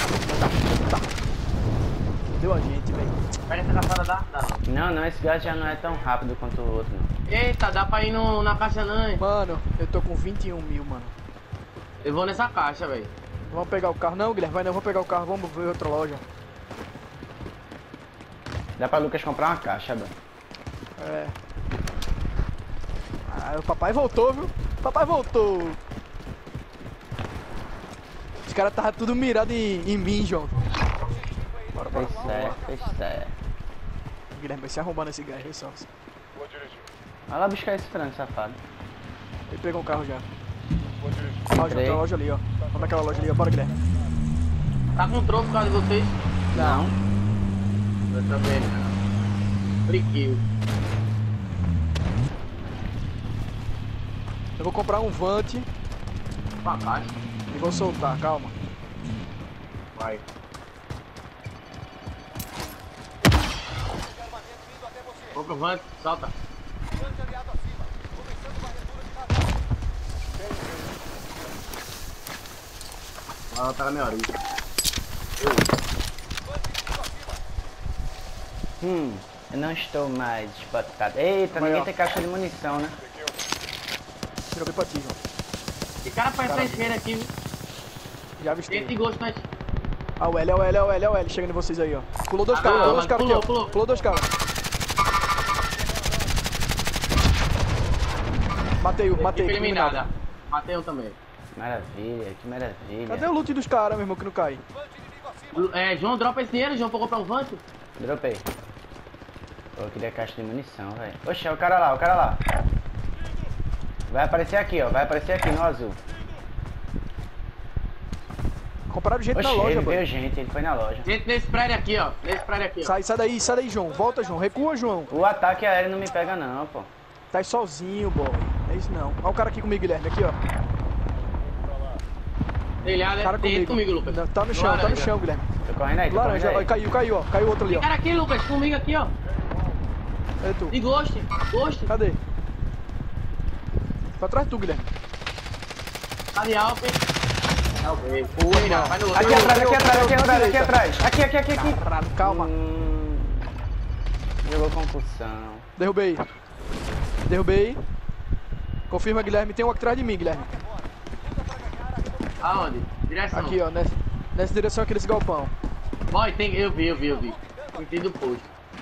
Deu a gente, velho. Pega essa caçada, dá? Dá não. Não, esse gás já não é tão rápido quanto o outro, não. Eita, dá pra ir na caixa não, hein? Mano, eu tô com 21 mil, mano. Eu vou nessa caixa, velho. Vamos pegar o carro. Não, Guilherme, vai não. Vamos pegar o carro. Vamos ver outra loja. Dá pra Lucas comprar uma caixa, velho. É. Ah, o papai voltou, viu? O papai voltou. Os caras estavam tudo mirado em mim, João. Bora, bora. Fez certo, fez certo. O Guilherme vai se arrombar nesse gás, aí só. Vai lá buscar esse frango, safado. Ele pegou um carro já. Ah, já Entrei. tem uma loja ali, ó. Vamos naquela loja ali, ó. Bora, Guilherme. Tá com troco por causa de vocês? Não. Eu também, né? Friquinho. Eu vou comprar um Vante Pra caixa. e vou soltar, calma. Vai. Compra o vante, solta. Mande aliado acima. Começando varredura de radar. Ela tá na minha origem. Eu não estou mais espotado. Eita, Vai, ninguém ó. tem caixa de munição, né? Joguei pra ti, João. Esse cara faz pra esquerda aqui, viu? Já avistei. Tem gosto, né? Ah, o L, é o L, é o L, é o L. Chegando em vocês aí, ó. Pulou dois caras, pulou dois caras aqui, ó. Pulou dois caras. Matei um, matei. Eliminada. Matei um também. Maravilha, que maravilha. Cadê o loot dos caras, meu irmão, que não cai? João, dropa esse dinheiro, João, pra comprar um Vante. Dropei. Pô, eu queria caixa de munição, velho. Oxe, é o cara lá, o cara lá. Vai aparecer aqui, ó. Vai aparecer aqui no azul. Compraram gente Oxe, na loja, ele mano. veio gente, ele foi na loja. Gente, nesse prédio aqui, ó. Nesse prédio aqui, ó. Sai daí, João. Volta, João. Recua, João. O ataque aéreo não me pega não, pô. Tá aí sozinho, boy. Não é isso não. Olha o cara aqui comigo, Guilherme. Aqui, ó. Telhado, Cara tem comigo. Lucas. Não, tá no chão, Guilherme. Tô correndo aí, tô correndo Laranja, ó, aí. caiu, ó. Caiu outro ali, ó. Tem cara aqui, Lucas, comigo aqui, ó. É tu. De Ghost. Cadê? Tá atrás de tu, Guilherme. Tá de Alpe. Boa, Não, vai no outro. Aqui atrás. Aqui. Caralho, calma. Jogou concussão. Derrubei. Confirma, Guilherme. Tem um aqui atrás de mim, Guilherme. Aonde? Direção. Aqui, ó. Nessa direção aqui desse galpão. Boy, tem... Eu vi. Fui do posto.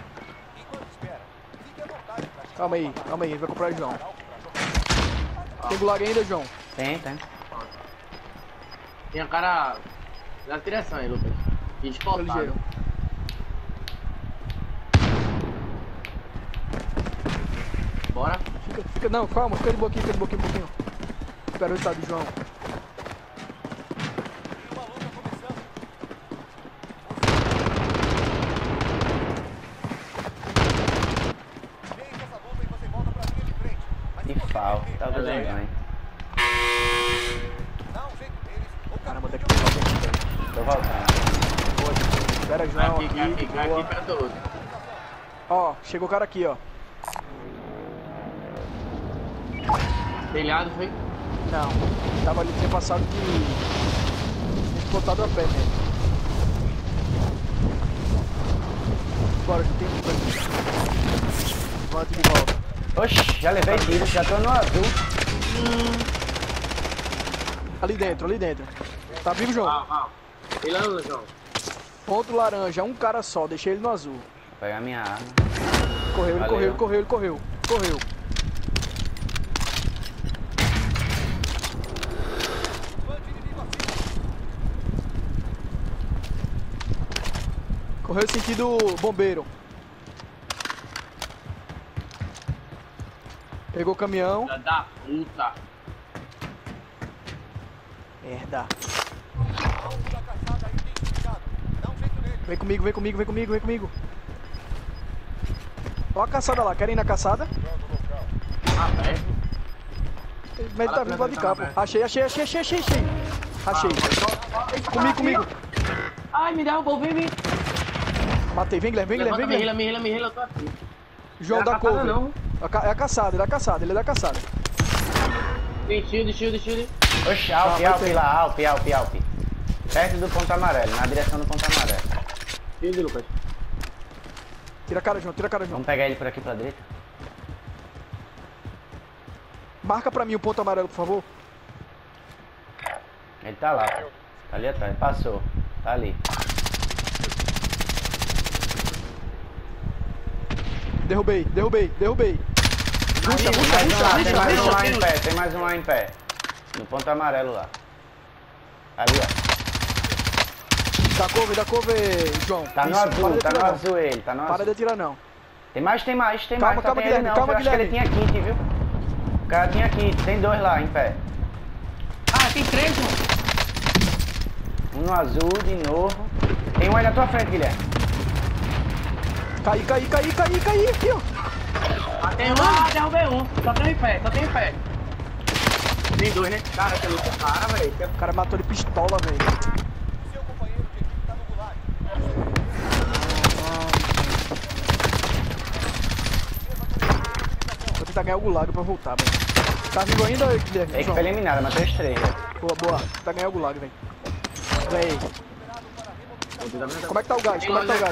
Calma aí. Vai comprar o João. Tem gulag ainda, João? Tem. Tem um cara... Na direção aí, Lucas. Tô Espotado. ligeiro. Bora. Não, calma. Fica de boquinha um pouquinho. Espera o estado do João. E fal, tá fazendo bem. Caramba, daqui tem alguém aqui, velho. Tô voltando. Espera, João, Aqui, boa. perto do outro. Ó, chegou o cara aqui, ó. Telhado, foi? Não, tava ali, tinha passado de... Tinha botado a pé mesmo. Bora, que tem um aqui. Volta de volta. Oxi, já levei tiro, já tô no azul. Ali dentro. Tá vivo, João? Telhado, João. Ponto laranja, um cara só, deixei ele no azul. Vou pegar minha arma. Correu, Valeu. ele correu. Correu sentido bombeiro. Pegou o caminhão. Filha da puta. Merda. Vem comigo. Ó a caçada lá, querem ir na caçada? Ah, velho. Mas tá vindo lá de cá, pô. Achei. Achei. Comigo. Ai, me derrubou, vem. Matei, vem Guilherme. Me rila, eu tô aqui. João Não é da a caçada, cover. não. É a caçada, ele é da caçada. Tem shield. Oxi, Alpe lá, Alpe. Perto do ponto amarelo, na direção do ponto amarelo. Shield, Lucas. Tira a cara, João. Vamos pegar ele por aqui pra direita. Marca pra mim o ponto amarelo, por favor. Ele tá lá, pô. Tá ali atrás, passou. Tá ali. Derrubei. Ruxa. Tem mais um lá em pé. No ponto amarelo lá. Ali, ó. Dá cover, João. Tá no Isso, azul, para de atirar, não. ele, tá no azul. Para de atirar, não. Tem mais. Calma, Só tem ele Guilherme, não, calma, eu acho que ele Guilherme. tinha kit, viu? O cara tinha kit, tem dois lá em pé. Ah, tem 3, João. Um no azul, de novo. Tem um aí na tua frente, Guilherme. Caí, aqui, ó. Matei um, derrubei um. Só tem em pé. Tem 2, né? Cara, que luta cara, velho. O cara matou de pistola, velho. Seu companheiro de equipe tá no gulag. Vou tentar ganhar o gulag pra voltar, velho. Tá vivo ainda, Guilherme? Tem que João? foi eliminado, matou os 3, velho. Boa. Tentar ganhar o gulag, velho. Véi. Como é que tá o gás? Como é que tá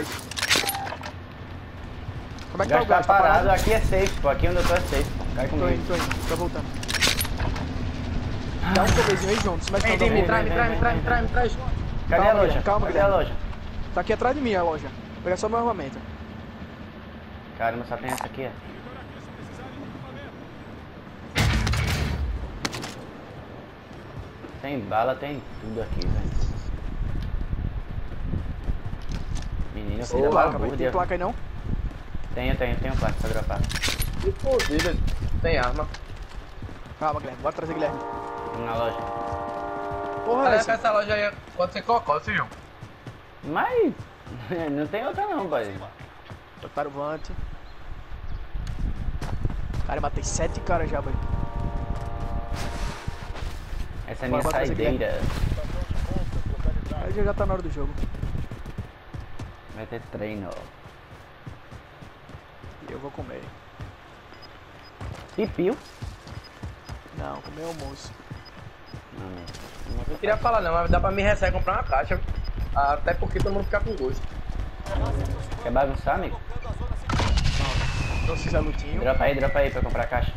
O o gás tá gás? parado, aqui é safe, pô. Aqui onde eu tô é safe. Cai Tô comigo. indo. Tá voltando. Dá um coverzinho aí, João. Mas Vem, me traz. Cadê a loja? calma, Cadê a Guilherme. loja? Tá aqui atrás de mim a loja. Vou pegar só meu armamento. Caramba, só tem essa aqui, ó. Tem bala, tem tudo aqui, velho. Menino, filho da Placa, velho. balbúrdia. Tem placa aí não? Tenho placa pra dropar. Que fodida. Tem arma. Calma, Guilherme. Bora trazer Guilherme. Vamos na loja. Porra, Olha essa. essa loja aí, pode ser cocó, senhor. Mas não tem outra não, boy. Botaram o vante. Cara, eu matei 7 caras já, boy. Essa é a minha Bora trazer saideira. Aí já tá na hora do jogo. Vai ter treino. E eu vou comer. Pipiu? Não, comer almoço. Não queria falar não, mas dá pra me receber e comprar uma caixa. Até porque todo mundo fica com gosto. Quer bagunçar, amigo? Não fiz a lutinho. Dropa aí pra comprar a caixa.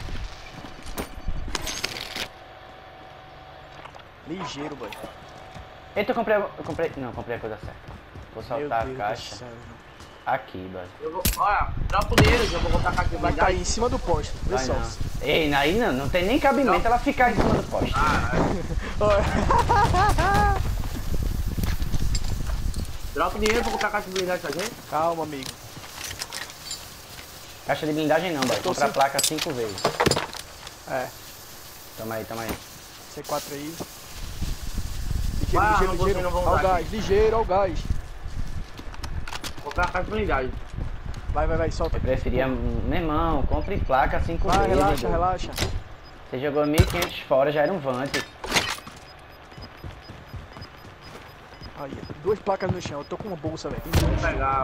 Ligeiro, boy. Eita, eu comprei. Não, comprei a coisa certa. Vou soltar a caixa. Do céu, Aqui, boy. Eu vou, olha, dropa o dinheiro, eu vou comprar a caixa de vai cair em cima do poste. Vê Vai só. não. Ei, aí não tem nem cabimento ela ficar em cima do poste. Dropa o dinheiro pra comprar a caixa de blindagem pra gente. Calma, amigo. Caixa de blindagem não, boy. Tô Comprar a sim. placa 5 vezes. É. Toma aí. C4 aí. Vai, Ligeiro. não vou Ó o usar gás, ligeiro, ó o gás. Comprar a caixa de blindagem. Vai, solta. Eu preferia. Meu irmão, compre placa 5 Vai, vezes. relaxa. Você jogou 1.500 fora, já era um vante. Aí, 2 placas no chão. Eu tô com uma bolsa, velho. Vou pegar.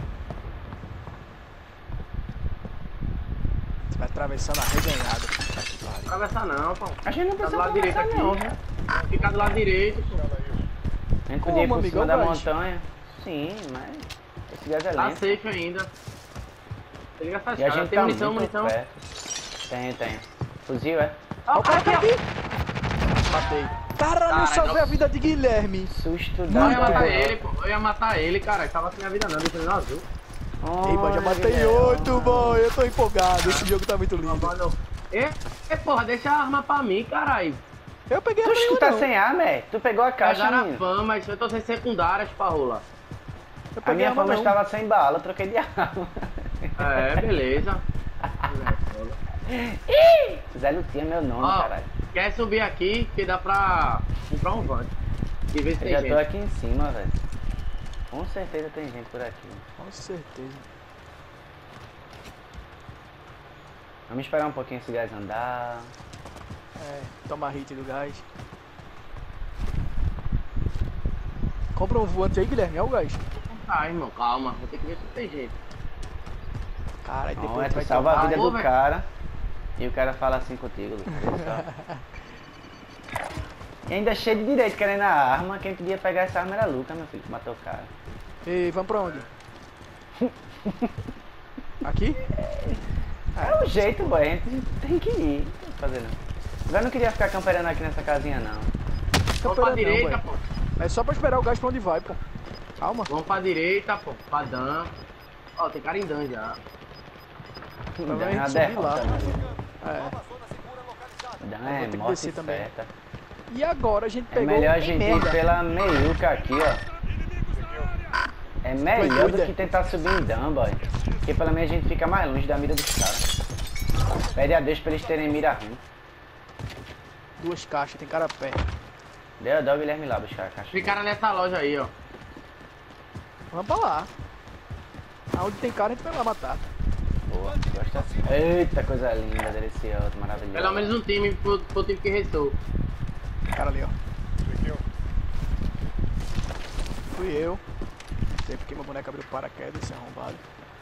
Você vai atravessando a reganhada. Não atravessar não, pô. A gente não Tá do precisa lado direito atravessar aqui. não, viu? Ficar do lado direito, pô. A gente Como, podia ir por amigo? cima É o da gás. montanha. Sim, mas esse gás é Tá lento. safe ainda. Você liga essas E a caras. gente Tem tá munição, muito munição. perto. Tem. Fuzil, é? Ó, o cara tá aqui, Matei. Caralho, eu salvei não. a vida de Guilherme. Susto ó. da Eu ia matar porra. ele, pô. Eu ia matar ele, cara. Tava sem minha vida não, deixa ele no azul. Ei, boy, já matei Guilherme. 8, boy. Eu tô empolgado. Esse jogo tá muito lindo. Mano. Porra, deixa a arma pra mim, caralho. Eu peguei a Tu nenhuma, tá não. sem arma, é? Tu pegou a caixa, Pegaram a menino. fama, mas eu tô sem secundárias pra rolar. Eu A peguei minha arma, fama não. estava sem bala, eu troquei de arma. É, beleza. Zé Lutinha é meu nome, Ó, caralho. quer subir aqui que dá pra comprar um vante. E ver se Eu tem já gente. tô aqui em cima, velho. Com certeza tem gente por aqui. Com certeza. Vamos esperar um pouquinho esse gás andar. É, toma hit do gás. Compra um voante aí, Guilherme. É o gás. Tá, irmão, calma. Vou ter que ver se tem gente. Caralho, Não, depois é tu tu vai salva a tomar. vida Ô, do velho. cara e o cara fala assim contigo, Lucas. Olha só. E ainda cheio de direito querendo a arma. Quem podia pegar essa arma era Lucas, meu filho, que matou o cara. Ei, vamos pra onde? Aqui? É o jeito, boy. A gente tem que ir. Não tem o que fazer não. Agora eu não queria ficar camperando aqui nessa casinha não. Vamos pra Não, direita, boy. pô. É só pra esperar o gás pra onde vai, pô. Calma. Vamos pra direita, pô. Pra Dan. Ó, tem cara em Dan já. Dan vai é uma subir lá. derrota, né? É. Dan vou é ter que morte descer também. certa. E agora a gente É pegou. melhor a em gente ir merda. pela meiuca aqui, ó. É melhor do que tentar subir em Dan, boy. Porque pelo menos a gente fica mais longe da mira dos caras. Pede a Deus pra eles terem mira ruim. 2 caixas, tem cara perto. Deu o Guilherme lá buscar a caixa. Tem cara nessa loja aí, ó. Vamos pra lá. Aonde tem cara a gente vai lá matar. Boa, gosto assim. Eita, coisa linda, deliciosa, maravilhosa. Pelo menos um time pro time que restou. Cara ali, ó. Fui eu. Não sei porque meu boneco abriu paraquedas, esse arrombado.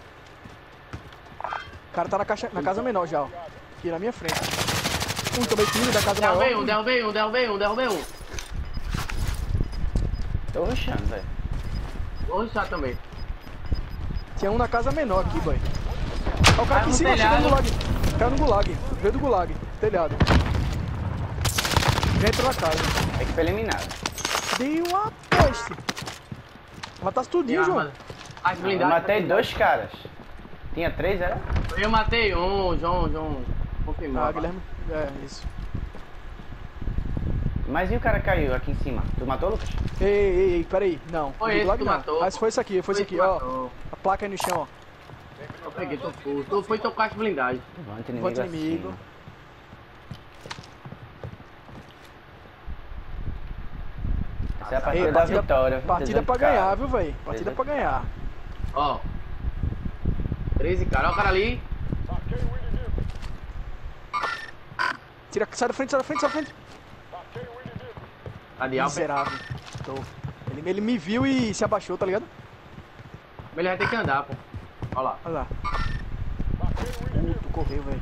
O cara tá na casa menor já, ó. Aqui na minha frente. Tomei tiro da casa maior. Derrubei um. Tô rushando, velho. Vou rushar também. Tinha um na casa menor aqui, boy. Ó, o cara aqui em no cima, telhado. chegou no gulag. Caiu no gulag. Veio do gulag. Telhado. Já entrou na casa. É que foi eliminado. Dei uma peste. Matasse tudinho, João. As Eu blindagens. matei 2 caras. Tinha 3, era? Eu matei um, João. Confirmou. Ah, Guilherme. É, isso. Mas e o cara caiu aqui em cima? Tu matou, Lucas? Ei, peraí. Não. Foi do esse Glag que não. matou. Mas foi isso aqui, ó. A placa aí no chão, ó. Eu peguei, tô full. Tu foi tocar as blindagens. Levanta inimigo. Levanta inimigo. Acima. Essa é a partida Ei, da vitória. Partida pra 18 ganhar, caras. viu, velho? Partida pra ganhar. Ó. 13 caras. Ó o cara ali. Marquei o inimigo. Sai da frente. Marquei o inimigo. Tá de alfa. Miserável. Tô. Ele me viu e se abaixou, tá ligado? Ele vai ter que andar, pô. Ó lá. Olha lá. Marquei o inimigo. Tu correu, velho.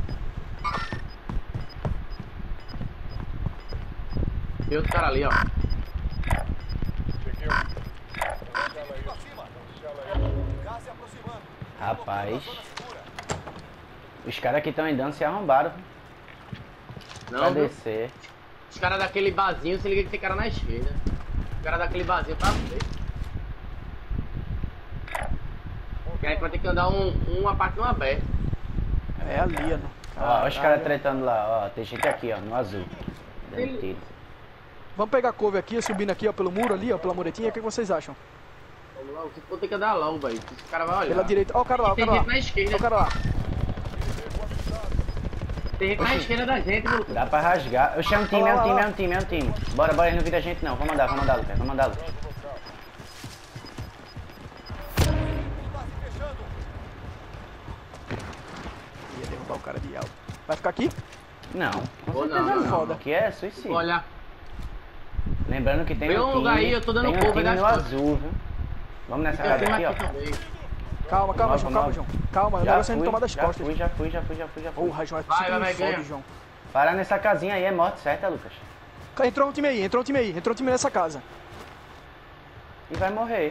Tem outro cara ali, ó. Cheguei. Inimigo acima. Cancela aí. Gás se aproximando. Rapaz, os caras que estão andando se arrombaram pra Não, viu? descer. Os caras daquele barzinho, se liga que tem cara na esquerda. Os caras daquele barzinho pra frente. Que a gente vai ter que andar uma parte no aberto. É ali, ó. Ó, os caras tretando lá, ó. Tem gente aqui, ó, no azul. Dando tiro. Vamos pegar a couve aqui, subindo aqui, ó, pelo muro ali, ó, pela muretinha. O que vocês acham? Vamos lá, você for ter que andar logo, velho. Esse cara vai olhar. Pela direita. Ó, o cara lá, Tem gente na esquerda. Ó, o cara lá. Tem gente na esquerda da gente, meu. Dá pra rasgar. Eu chamo time, é um time. Bora, eles não viram a gente não. Vamos andar, Lucas. Vamos andar, Lucas. Ia derrubar o cara de alto. Vai ficar aqui? Não, com Ou certeza não, não. foda. Aqui é suicídio. Olha, Lembrando que tem Vem um time, lugar aí, eu tô dando tem cover time das no costas. azul, viu? Vamos nessa tem área uma aqui, ó. aqui também. Calma, Nova, João. nova. Calma, o negócio é não tomar das costas. Já fui. Porra, João, é Vai, super vai, foda, ganha. João. Parar nessa casinha aí é morte certa, Lucas. Entrou um time nessa casa. E vai morrer.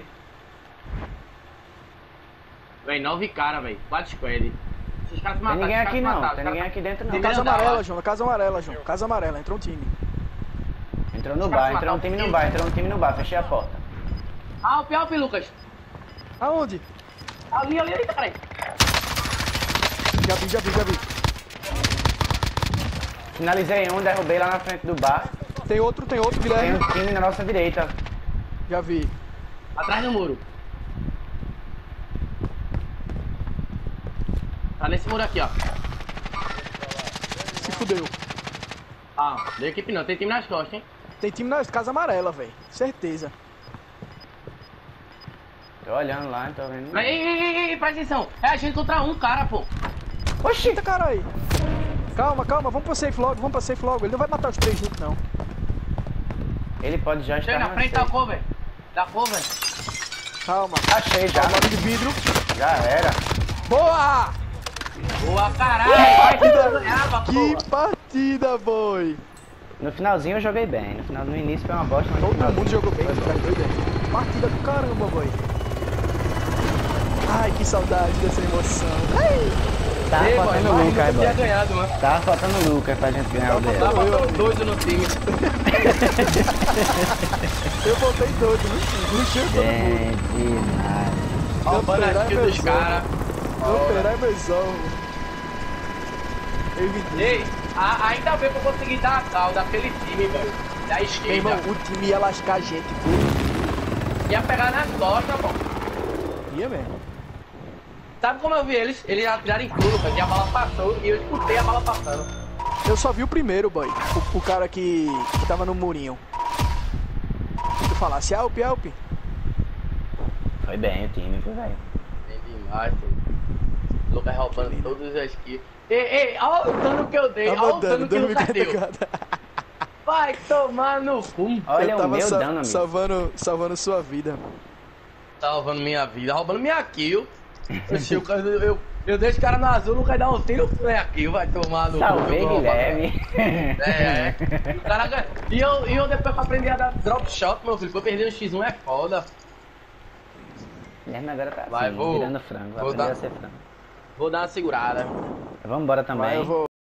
Véi, 9 caras, véi. 4 squad. Esses caras se Tem mataram. ninguém esses aqui caras se não, mataram, tem os ninguém caras- aqui dentro não. Tem Casa andar lá. amarela, João. Casa amarela, João. Casa amarela. Entrou um time. Entrou no Os bar, caras entrou um time no bar, fechei a porta. Alpe, Lucas. Aonde? Ali, peraí. Já vi. Finalizei um, derrubei lá na frente do bar. Tem outro, Tem Guilherme. um time na nossa direita. Já vi. Atrás do muro. Tá nesse muro aqui, ó. Se fudeu. Ah, da equipe não, tem time nas costas, hein? Tem time na casa amarela, velho. Certeza. Tô olhando lá, não tô vendo. Ei, presta atenção. É a gente contra um cara, pô. Oxi, eita caralho. Calma. Vamos pra safe logo. Ele não vai matar os 3 juntos, não. Ele pode já estar Chega na frente da cover. Da cover. Calma. Achei já. Calma de vidro. Já era. Boa! Boa, caralho. Vai que tu ganhava, Que porra. partida, boy. No finalzinho eu joguei bem. No início foi uma bosta, mas no Todo finalzinho mundo jogou bem, cara doido. Partida do caramba, boy. Ai, que saudade dessa emoção. Tava Ei, boy, faltando o mas Lucas, nunca tinha boy. ganhado, mano. Tava faltando o Lucas pra gente ganhar o dele. Tava tão doido no time. Eu voltei todo, viu? Luxei todo mundo. Gente, demais. Roubando a kill dos caras. Operar meus ovos. Evidente. Ei, ainda bem que eu consegui dar a cal daquele time, velho. Da Meu esquerda. irmão, o time ia lascar a gente tudo. Ia pegar nas costas, pô. Ia mesmo. Sabe como eu vi eles? Eles atiraram em tudo, cara. E a bala passou e eu escutei a bala passando. Eu só vi o primeiro, boy. O cara que tava no murinho. Se tu falasse Alpe. Foi bem o time, viu, velho? Bem demais, pô. O Lucas roubando todos os kills. Ei, olha o dano que eu dei. Olha o dano que o Lucas deu. Vai tomar no cu. Olha Eu o tava meu dano, amigo. salvando sua vida. Salvando minha vida, roubando minha kill. Eu deixo o cara no azul, não quer dar um tiro, é aqui, vai tomar no cu. Salvei, eu vou roubar. Guilherme. É. O cara ganha. E eu depois pra aprender a dar drop shot, meu filho, pra eu perder um X1 é foda. Guilherme agora tá Vai, assim, vou- virando frango. Vai vou aprender dar- a ser frango. Vou dar uma segurada. Vamos embora também. Vai, eu vou.